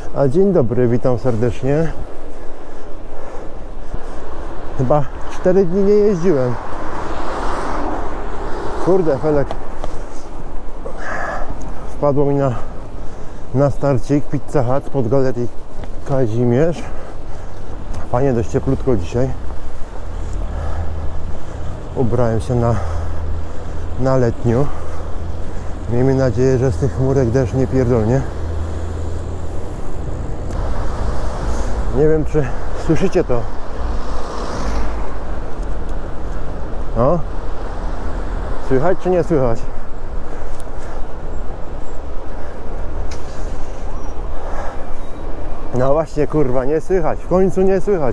A dzień dobry, witam serdecznie. Chyba 4 dni nie jeździłem. Kurde, felek. Wpadło mi na starcik Pizza Hut pod Galerii Kazimierz. Fajnie, dość cieplutko dzisiaj. Ubrałem się na letniu. Miejmy nadzieję, że z tych chmurek deszcz nie pierdolnie. Nie wiem, czy słyszycie to. No? Słychać czy nie słychać? No właśnie, kurwa, nie słychać. W końcu nie słychać.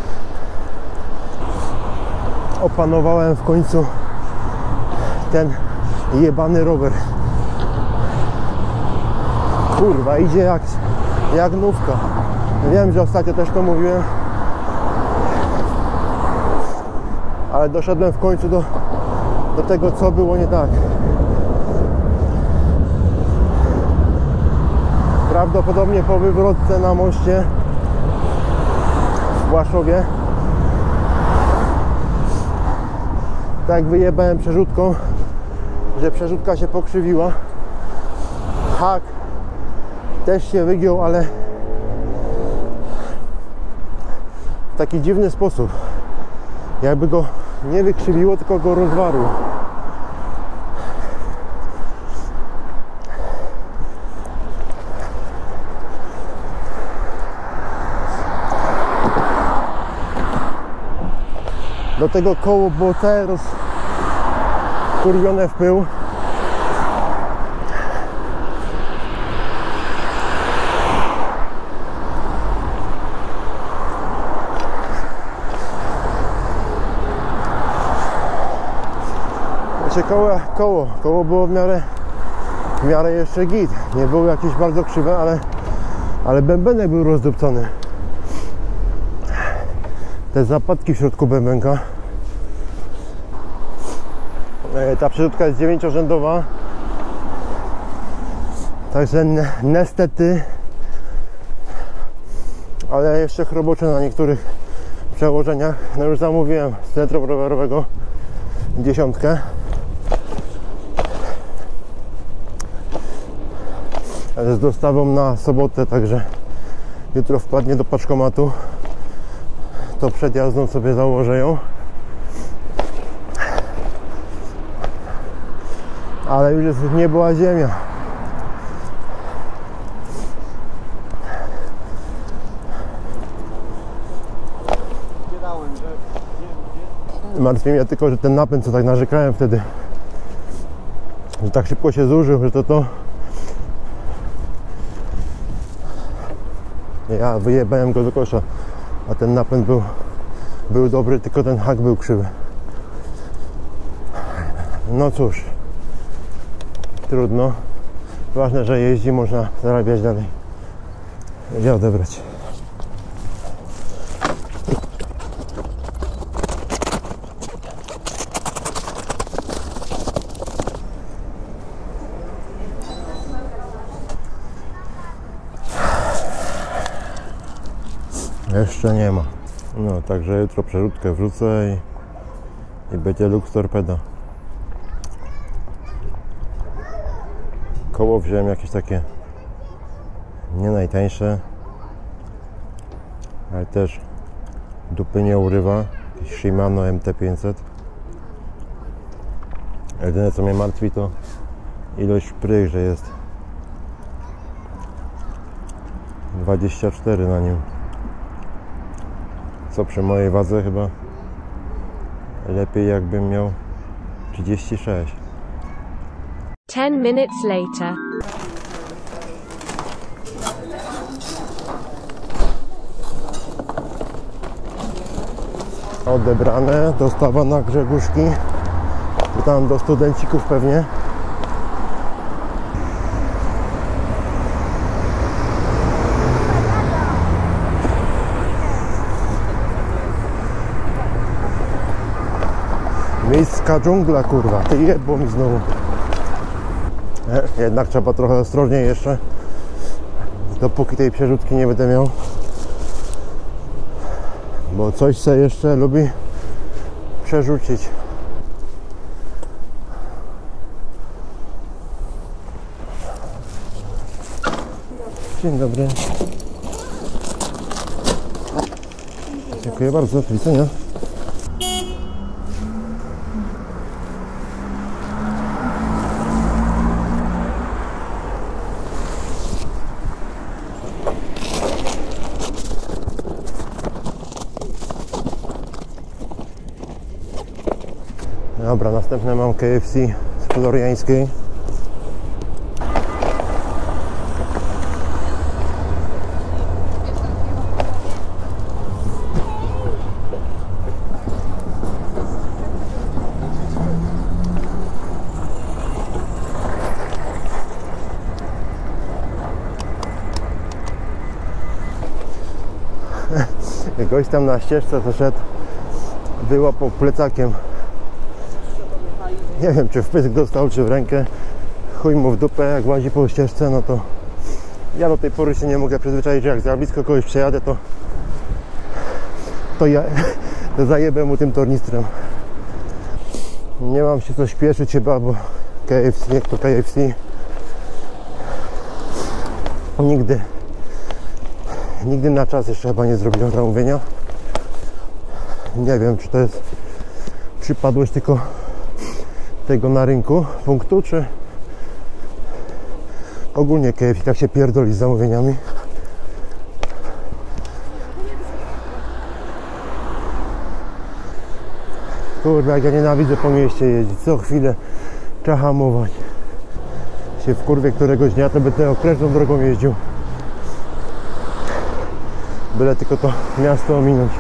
Opanowałem w końcu ten jebany rower. Kurwa, idzie jak nówka. Wiem, że ostatnio też to mówiłem, ale doszedłem w końcu do tego, co było nie tak. Prawdopodobnie po wywrotce na moście w Błaszowie, tak wyjebałem przerzutką, że przerzutka się pokrzywiła. Hak też się wygiął, ale w taki dziwny sposób, jakby go nie wykrzywiło, tylko go rozwarło. Do tego koło było całe rozkurwione w pył. Koło było w miarę jeszcze git. Nie było jakieś bardzo krzywe, ale bębenek był rozdupcony. Te zapadki w środku bębenka. Ta przerzutka jest 9-rzędowa. Także niestety, ale jeszcze chrobocze na niektórych przełożeniach. No już zamówiłem z centrum rowerowego 10. Z dostawą na sobotę, także jutro wpadnie do paczkomatu. To przed jazdą sobie założę ją. Ale już jest niebo a ziemia. Martwi mnie tylko, że ten napęd, co tak narzekałem wtedy, że tak szybko się zużył, że to ja wyjebałem go do kosza, a ten napęd był dobry, tylko ten hak był krzywy. No cóż, trudno. Ważne, że jeździ, można zarabiać dalej. Gdzie odebrać? Jeszcze nie ma. No, także jutro przerzutkę wrzucę i będzie Lux Torpeda. Koło wziąłem jakieś takie nie najtańsze, ale też dupy nie urywa. Jakiś Shimano MT500. Jedyne, co mnie martwi, to ilość prych, że jest 24 na nim. Co przy mojej wadze chyba lepiej, jakbym miał 36. 10 minutes later. Odebrane, dostawa na Grzegórzki. Tam do studencików pewnie. Miejska dżungla, kurwa. Ty jebło mi znowu. Jednak trzeba trochę ostrożniej jeszcze. dopóki tej przerzutki nie będę miał. Bo coś se jeszcze lubi przerzucić. Dzień dobry. Dziękuję bardzo, do widzenia. Dobra, następne mam KFC z Floriańskiej. Gość tam na ścieżce co szedł, wyłapał plecakiem. Nie wiem, czy w pysk dostał, czy w rękę. Chuj mu w dupę, jak łazi po ścieżce, no to ja do tej pory się nie mogę przyzwyczaić, że jak za blisko kogoś przejadę, to ja to zajebę mu tym tornistrem. Nie mam się co śpieszyć chyba, bo KFC, jak to KFC, nigdy na czas jeszcze chyba nie zrobiłem zamówienia. Nie wiem, czy to jest przypadłość tylko tego na rynku punktu, czy ogólnie KFC tak się pierdoli z zamówieniami. Kurwa, jak ja nienawidzę po mieście jeździć, co chwilę trzeba hamować. Się w kurwie któregoś dnia to będę okrężną drogą jeździł. Byle tylko to miasto ominąć.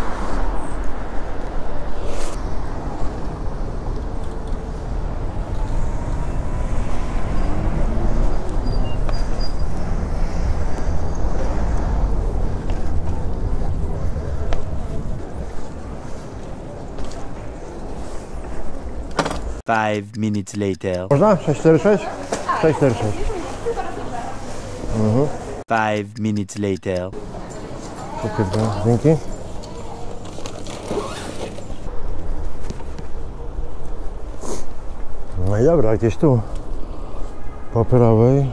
Five minutes later. Można? 646? 646. 5 minutes later. Dzięki. No i dobra, gdzieś tu po prawej.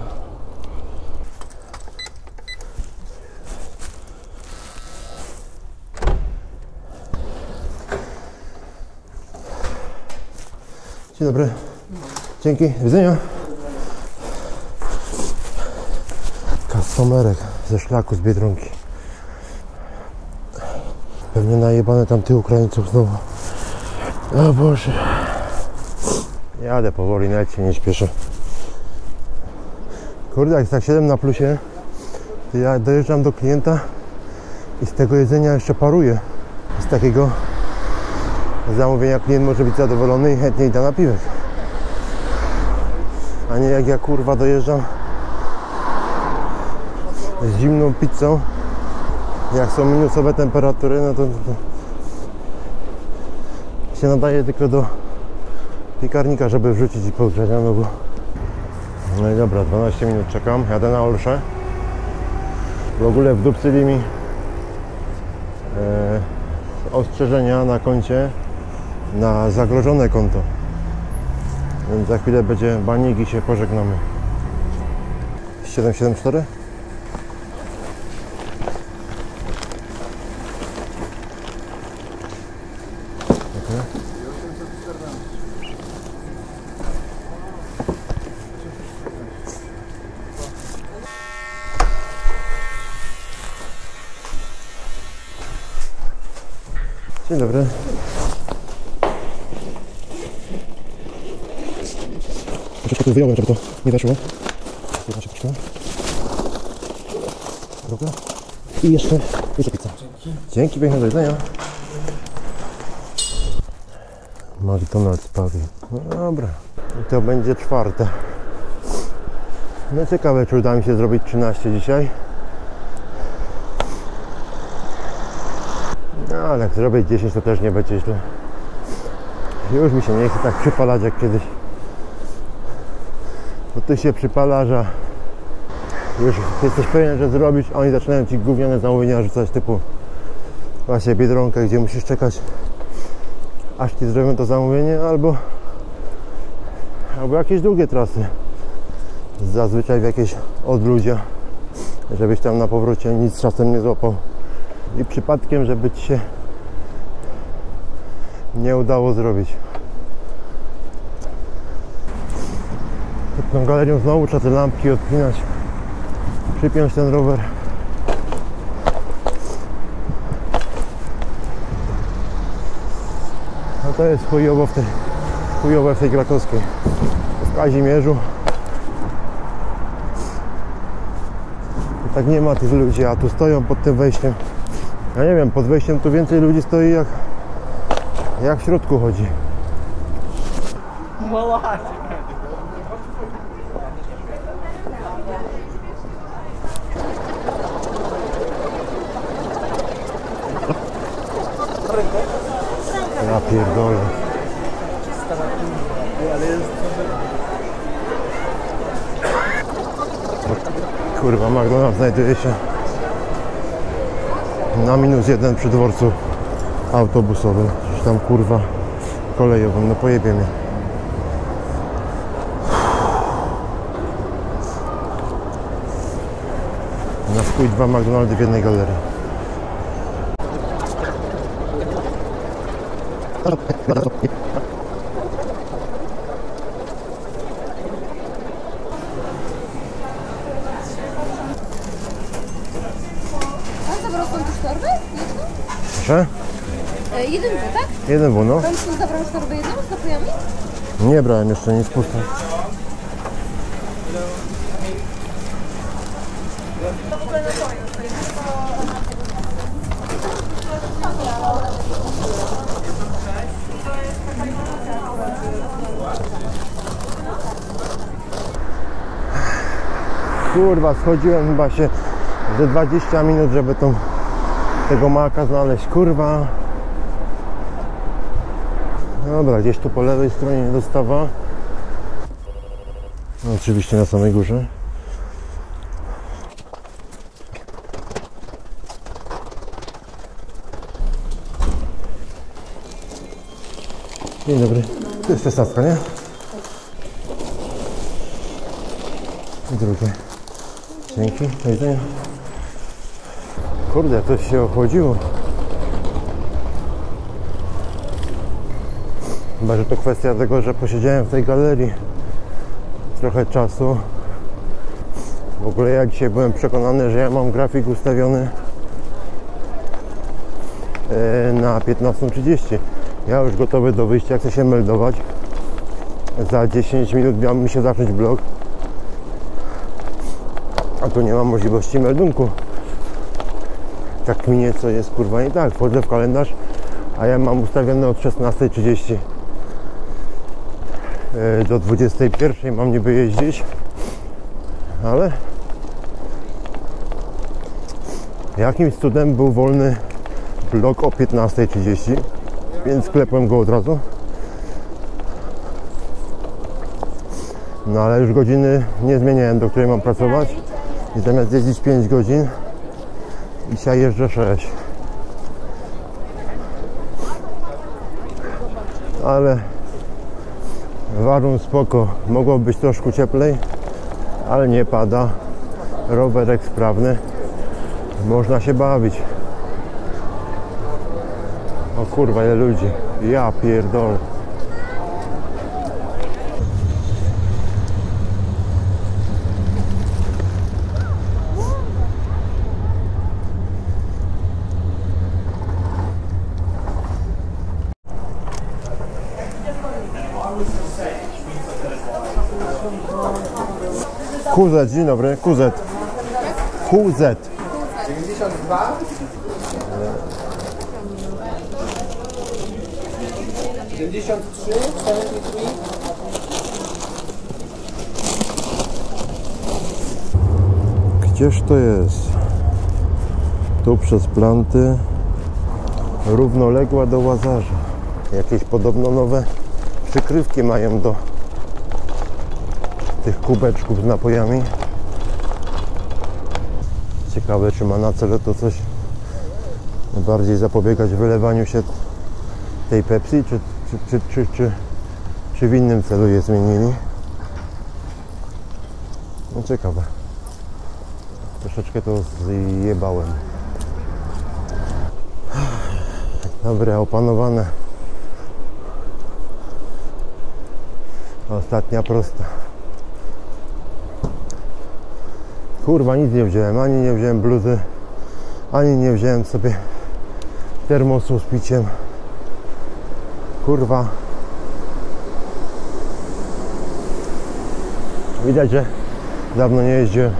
Dzień dobry. Dzięki. Do widzenia. Kastomerek ze szlaku z Biedronki. Pewnie najebane tam tych Ukraińców znowu. O Boże. Jadę powoli, nawet się nie śpieszę. Kurde, jak tak 7 na plusie, to ja dojeżdżam do klienta i z tego jedzenia jeszcze paruję. Z takiego zamówienia klient może być zadowolony i chętnie da napiwek. A nie jak ja kurwa dojeżdżam z zimną pizzą, jak są minusowe temperatury, no to się nadaje tylko do piekarnika, żeby wrzucić i pogrzać, no bo... No i dobra, 12 minut czekam, jadę na Olszę. W ogóle wdupcyli mi ostrzeżenia na koncie na zagrożone konto. Więc za chwilę będzie banik i się pożegnamy. 774? Dzień dobry. Troszeczkę tu wyjąłem, żeby to nie weszło. Jedna się troszkę. Dobra. I jeszcze pizza. Dzięki, piękne, do jedzenia. McDonald's Pawi. No dobra. I to będzie czwarte. No ciekawe, czy uda mi się zrobić 13 dzisiaj. No ale jak zrobię 10, to też nie będzie źle. Już mi się nie chce tak przypalać jak kiedyś. Bo tu się przypalasz, a już jesteś pewien, że zrobisz, a oni zaczynają ci gówniane zamówienia rzucać, typu właśnie Biedronkę, gdzie musisz czekać, aż ci zrobią to zamówienie, albo jakieś długie trasy, zazwyczaj w jakieś odludzia, żebyś tam na powrocie nic czasem nie złapał i przypadkiem, żeby ci się nie udało zrobić. Pod tą galerią znowu trzeba te lampki odpinać, przypiąć ten rower. No to jest chujowe w tej krakowskiej. W Kazimierzu tak nie ma tych ludzi, a tu stoją pod tym wejściem. Ja nie wiem, pod wejściem tu więcej ludzi stoi jak w środku chodzi. Ja pierdolę. Kurwa, McDonald's znajduje się na -1 przy dworcu autobusowym, czy tam kurwa kolejowym, no pojebie mnie. Na swój 2 McDonaldy w jednej galerii. Zabrał pan też torbę? Proszę? Jeden był, tak? Jeden był, no. Pan zabrał torbę jedną z napojami? Nie brałem jeszcze nic pusto. Kurwa, schodziłem chyba się ze 20 minut, żeby tego maka znaleźć, kurwa. Dobra, gdzieś tu po lewej stronie dostawa. No, oczywiście na samej górze. Dzień dobry. To jest 16, nie? I drugie. Dzięki, do widzenia. Kurde, coś się ochłodziło. Chyba, że to kwestia tego, że posiedziałem w tej galerii trochę czasu. W ogóle ja dzisiaj byłem przekonany, że ja mam grafik ustawiony na 15:30. Ja już gotowy do wyjścia, chcę się meldować. Za 10 minut miał mi się zacząć vlog. A tu nie ma możliwości meldunku. Tak mi nieco jest kurwa nie tak. Wchodzę w kalendarz, a ja mam ustawione od 16:30 do 21:00 mam niby jeździć, ale jakimś cudem był wolny vlog o 15:30, więc sklepłem go od razu. No ale już godziny nie zmieniałem, do której mam pracować, i zamiast jeździć 5 godzin dzisiaj jeżdżę 6. Ale warun spoko, mogło być troszkę cieplej, ale nie pada, rowerek sprawny, można się bawić. O kurwa, ile ludzi, ja pierdolę. QZ, dzień dobry, QZ. QZ. 92. 73, 73. Gdzież to jest? Tu przez planty, równoległa do Łazarza. Jakieś podobno nowe przykrywki mają do tych kubeczków z napojami. Ciekawe, czy ma na celu to coś bardziej zapobiegać wylewaniu się tej Pepsi, czy w innym celu je zmienili. No ciekawe. Troszeczkę to zjebałem. Dobre, opanowane. Ostatnia prosta. Kurwa, nic nie wziąłem. Ani nie wziąłem bluzy, ani nie wziąłem sobie termosu z piciem. Kurwa. Widać, że dawno nie jeździłem.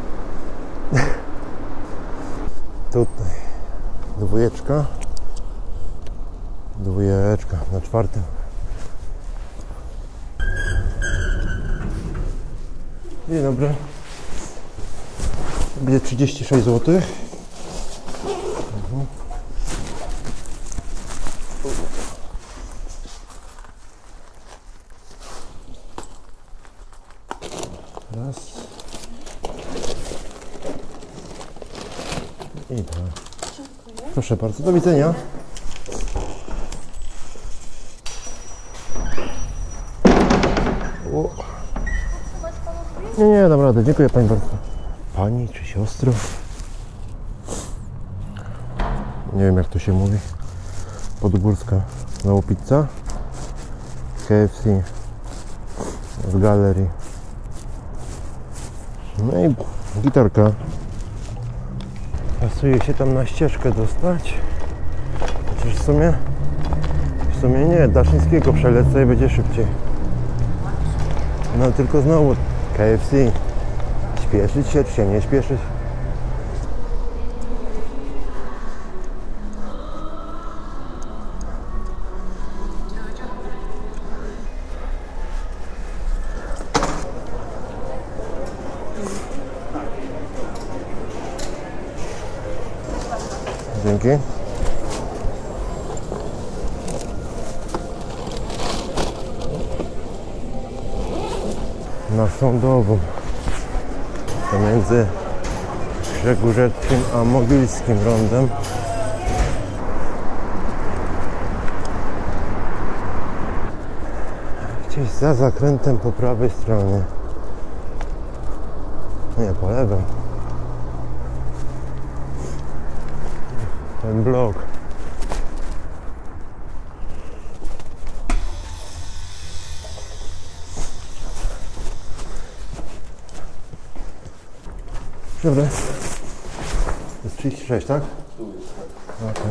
Tutaj dwójeczka na 4. Dzień dobry. Będzie 36 zł. Raz. I dwa. Proszę bardzo, do widzenia. O. Nie, dam radę. Dziękuję pani bardzo. Pani czy siostro? Nie wiem, jak to się mówi. Podgórska. Znowu pizza. KFC. W galerii. No i gitarka. Pasuje się tam na ścieżkę dostać. Chociaż w sumie nie. Daszyńskiego przelecę i będzie szybciej. No tylko znowu KFC. Śpieszyć się, czy się nie śpieszyć? Dzięki. Na Sądową. Pomiędzy Grzegórzeckim a Mogilskim rondem. Gdzieś za zakrętem po prawej stronie. Nie, po lewej. Ten blok. Dobra. To jest 36, tak? Okay.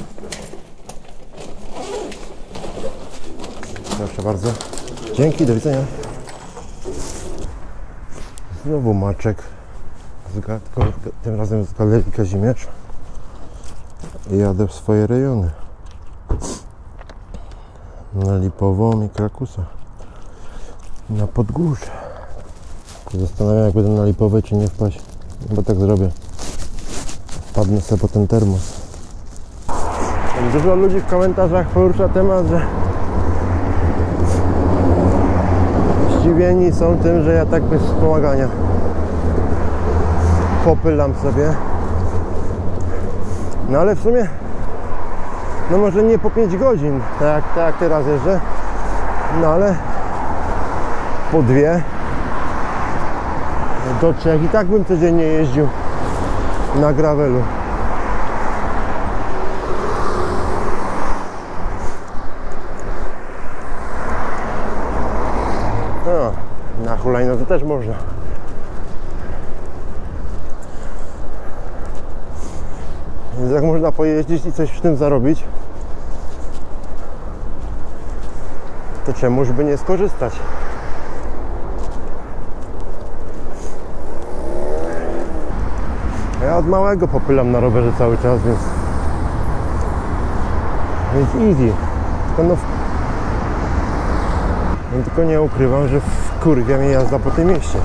Proszę bardzo. Dzięki, do widzenia. Znowu maczek z gadką, tym razem z Galerii Kazimierz. I jadę w swoje rejony. Na Lipową i Krakusa. Na Podgórze. Zastanawiam, jak będę na Lipowej, czy nie wpaść. Bo tak zrobię. Wpadnę sobie po ten termos. Dużo ludzi w komentarzach porusza temat, że zdziwieni są tym, że ja tak bez wspomagania popylam sobie. No ale w sumie, no może nie po 5 godzin, tak jak teraz jeżdżę, no ale po 2 do 3 i tak bym codziennie jeździł na gravelu. No, na hulajnodze też można. Więc jak można pojeździć i coś w tym zarobić, to czemuż by nie skorzystać? Ja od małego popylam na rowerze cały czas, więc easy. Tylko nie ukrywam, że wkurwia mnie jazda po tym mieście.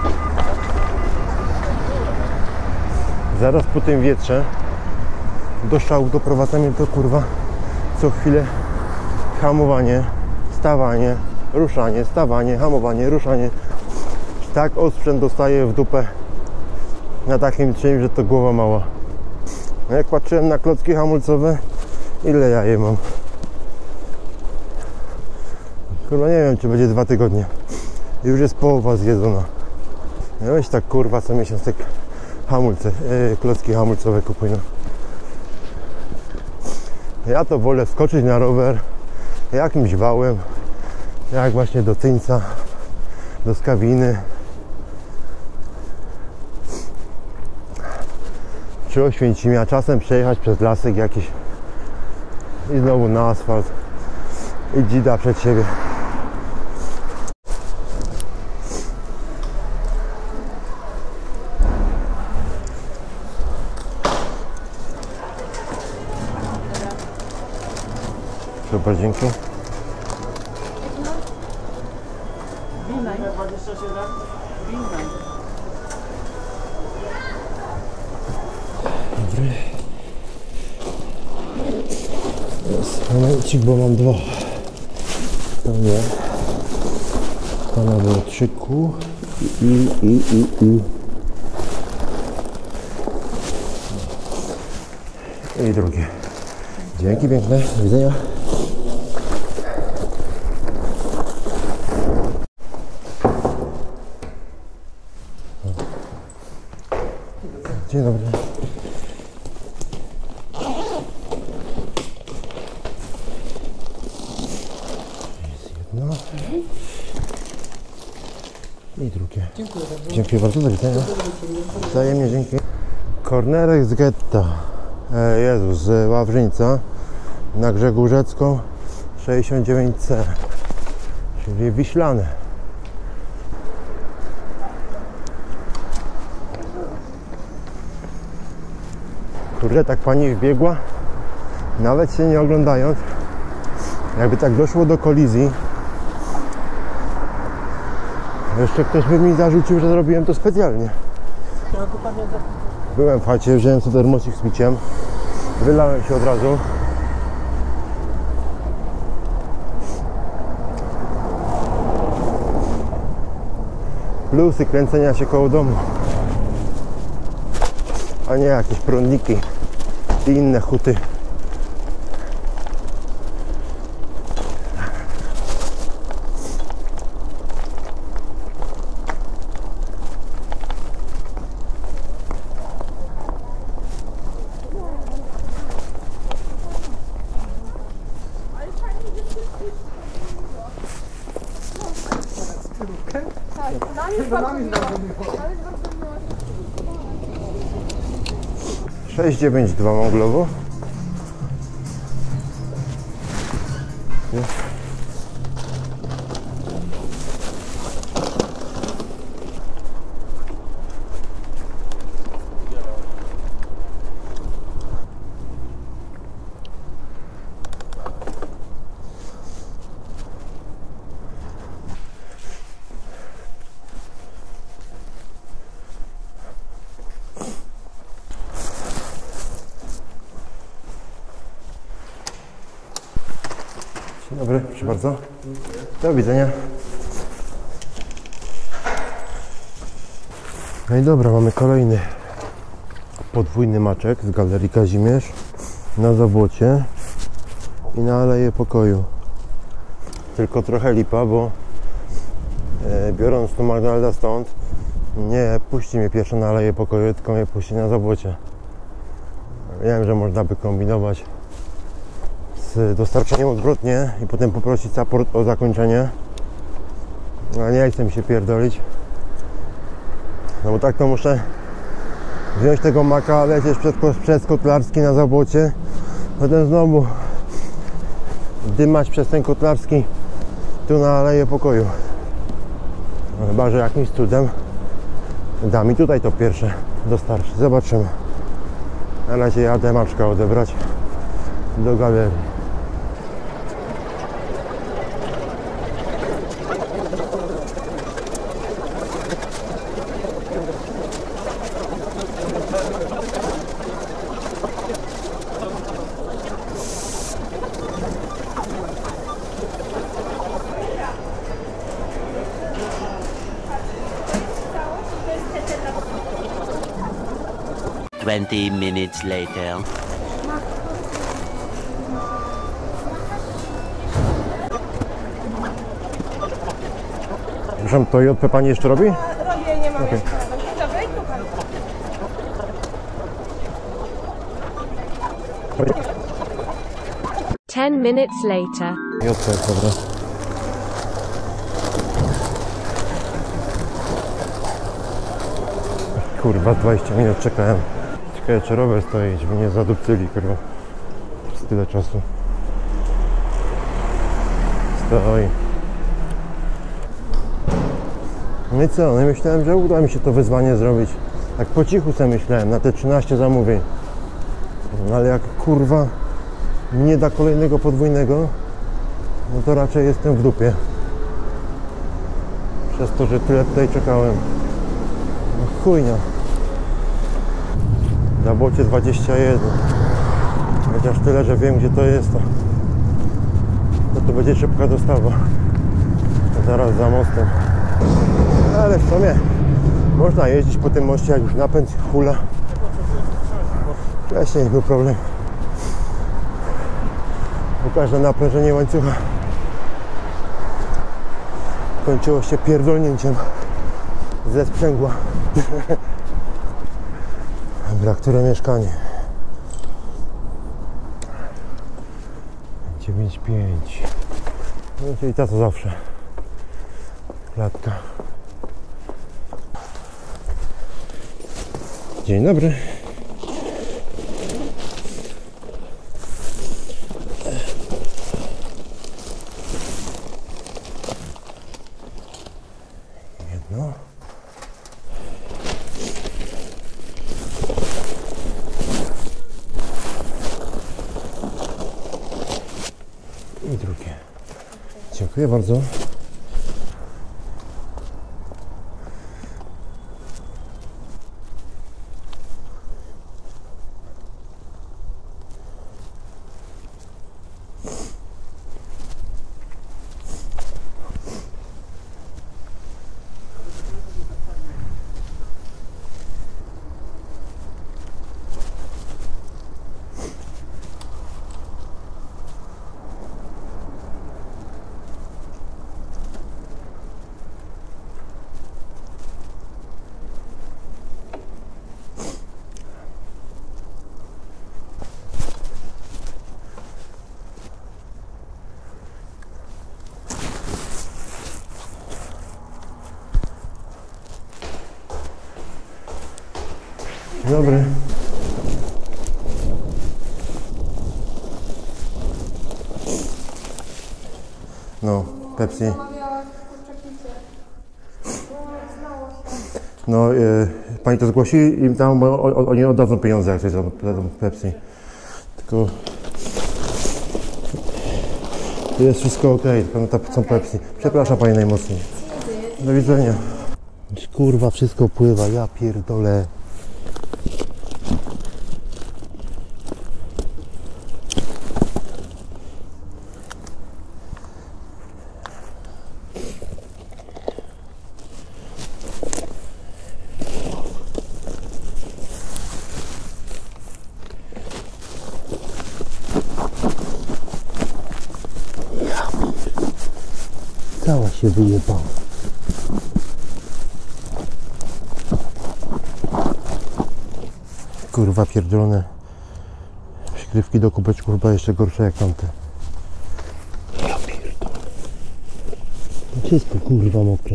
Zaraz po tym wietrze do szału doprowadza mnie to, kurwa, co chwilę hamowanie, stawanie, ruszanie, stawanie, hamowanie, ruszanie. Tak osprzęt dostaję w dupę na takim czymś, że to głowa mała. No jak patrzyłem na klocki hamulcowe, ile ja je mam? Chyba nie wiem, czy będzie 2 tygodnie. Już jest połowa zjedzona. Ja weź tak kurwa co miesiąc te klocki hamulcowe kupuję. Ja to wolę skoczyć na rower jakimś wałem, jak właśnie do Tyńca, do Skawiny, czy Oświęcimia, czasem przejechać przez lasek jakiś i znowu na asfalt i dzida przed siebie. Super, dzięki. Dobry. Jest momencik, bo mam 2. To nie. Pana było 3 kół i drugie. Dzięki piękne, do widzenia. Dzień dobry. Jest jedno. I drugie. Dziękuję bardzo. Dziękuję bardzo, do widzenia. Wzajemnie, dzięki. Kornerek z getta. Jezus, z Wawrzyńca na Grzegórzecką 69C, czyli Wiślane. Kurde, tak pani wbiegła, nawet się nie oglądając, jakby tak doszło do kolizji. Jeszcze ktoś by mi zarzucił, że zrobiłem to specjalnie. Byłem w chacie, wziąłem sobie termosik z piciem, wylałem się od razu. Plusy kręcenia się koło domu, a nie jakieś prądniki i inne huty. Tak, 692 mam Glovo. Dzień dobry, proszę bardzo. Do widzenia. No i dobra, mamy kolejny podwójny maczek z Galerii Kazimierz na Zabłocie i na Aleję Pokoju. Tylko trochę lipa, bo biorąc tu McDonalda stąd, nie puści mnie pierwszy na Aleję Pokoju, tylko mnie puści na Zabłocie. Wiem, że można by kombinować z dostarczeniem odwrotnie i potem poprosić support o zakończenie, ale nie chcę mi się pierdolić, no bo tak to muszę wziąć tego maka, lecieć przez Kotlarski na Zabłocie, potem znowu dymać przez ten Kotlarski tu na Aleję Pokoju. No chyba że jakimś cudem da mi tutaj to pierwsze dostarczy, zobaczymy. Na razie jadę maczka odebrać do galerii. 20 minutes later. Przepraszam, to JP pani jeszcze robi? Robię, nie mam jeszcze. Dobrej, słucham. Ten minutes later. JP, dobra. Kurwa, 20 minut czekałem. Ciekawe, czy rower stoi, żeby nie zadupcyli, kurwa. Przez tyle czasu. Stoi. No i co? No i myślałem, że uda mi się to wyzwanie zrobić. Tak po cichu sobie myślałem, na te 13 zamówień. No ale jak kurwa nie da kolejnego podwójnego, no to raczej jestem w dupie. Przez to, że tyle tutaj czekałem. No chujnia. Na bocie 21. Chociaż tyle, że wiem, gdzie to jest, to będzie szybka dostawa. Zaraz za mostem. Ale w sumie można jeździć po tym moście, jak już napęd hula. Wcześniej był problem. Bo każde naprężenie łańcucha kończyło się pierdolnięciem ze sprzęgła. Dobra, które mieszkanie? 9,5. No czyli ta co zawsze. Klatka. Dzień dobry. Jedno. I drugie. Dziękuję bardzo. Dzień dobry. No, Pepsi. No, pani to zgłosi i tam oni oddadzą pieniądze, jak coś za Pepsi. Tylko tu jest wszystko ok, tylko są Pepsi. Przepraszam pani najmocniej. Do widzenia. Kurwa, wszystko pływa, ja pierdolę. Cała się wyjebała. Kurwa pierdolone. Przykrywki do kubeczku chyba jeszcze gorsze jak tamte. Ja pierdolę. Wszystko kurwa mokre.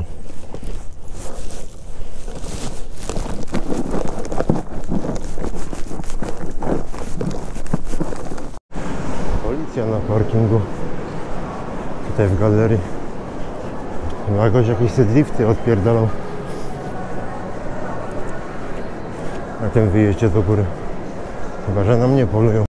Policja na parkingu. Tutaj w galerii. No jakoś jakieś te drifty odpierdolą na tym wyjeździe do góry. Chyba że na mnie polują.